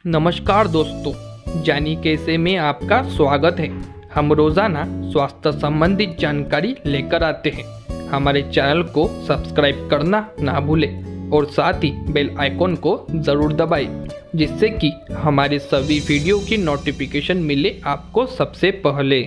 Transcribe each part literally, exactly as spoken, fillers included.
नमस्कार दोस्तों, जानी कैसे में आपका स्वागत है। हम रोज़ाना स्वास्थ्य संबंधित जानकारी लेकर आते हैं। हमारे चैनल को सब्सक्राइब करना ना भूलें और साथ ही बेल आइकॉन को ज़रूर दबाएं, जिससे कि हमारे सभी वीडियो की नोटिफिकेशन मिले आपको सबसे पहले।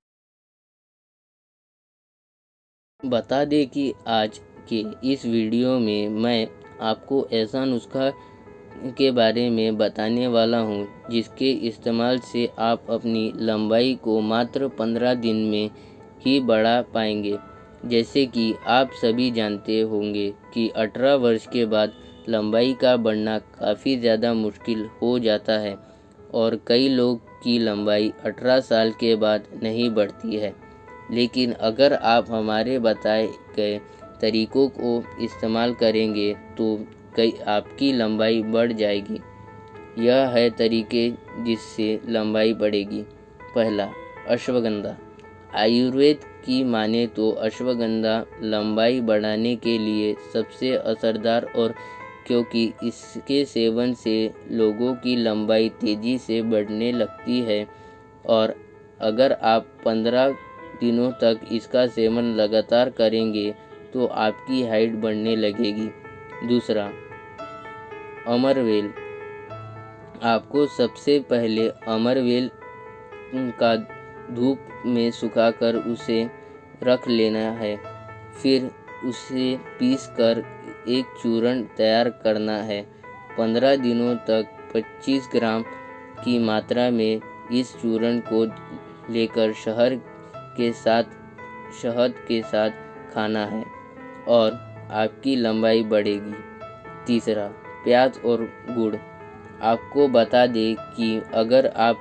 बता दें कि आज के इस वीडियो में मैं आपको ऐसा नुस्खा के बारे में बताने वाला हूं, जिसके इस्तेमाल से आप अपनी लंबाई को मात्र पंद्रह दिन में ही बढ़ा पाएंगे। जैसे कि आप सभी जानते होंगे कि अठारह वर्ष के बाद लंबाई का बढ़ना काफ़ी ज़्यादा मुश्किल हो जाता है और कई लोग की लंबाई अठारह साल के बाद नहीं बढ़ती है। लेकिन अगर आप हमारे बताए गए तरीकों को इस्तेमाल करेंगे तो कई आपकी लंबाई बढ़ जाएगी। यह है तरीके जिससे लंबाई बढ़ेगी। पहला, अश्वगंधा। आयुर्वेद की माने तो अश्वगंधा लंबाई बढ़ाने के लिए सबसे असरदार और क्योंकि इसके सेवन से लोगों की लंबाई तेज़ी से बढ़ने लगती है और अगर आप पंद्रह दिनों तक इसका सेवन लगातार करेंगे तो आपकी हाइट बढ़ने लगेगी। दूसरा, अमरवेल। आपको सबसे पहले अमरवेल का धूप में सुखाकर उसे रख लेना है। फिर उसे पीसकर एक चूर्ण तैयार करना है। पंद्रह दिनों तक पच्चीस ग्राम की मात्रा में इस चूर्ण को लेकर शहद के साथ शहद के साथ खाना है और आपकी लंबाई बढ़ेगी। तीसरा, प्याज और गुड़। आपको बता दें कि अगर आप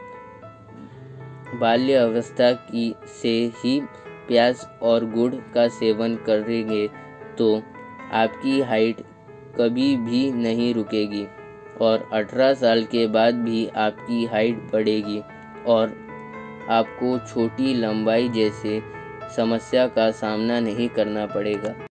बाल्य अवस्था की से ही प्याज और गुड़ का सेवन करेंगे तो आपकी हाइट कभी भी नहीं रुकेगी और अठारह साल के बाद भी आपकी हाइट बढ़ेगी और आपको छोटी लंबाई जैसे समस्या का सामना नहीं करना पड़ेगा।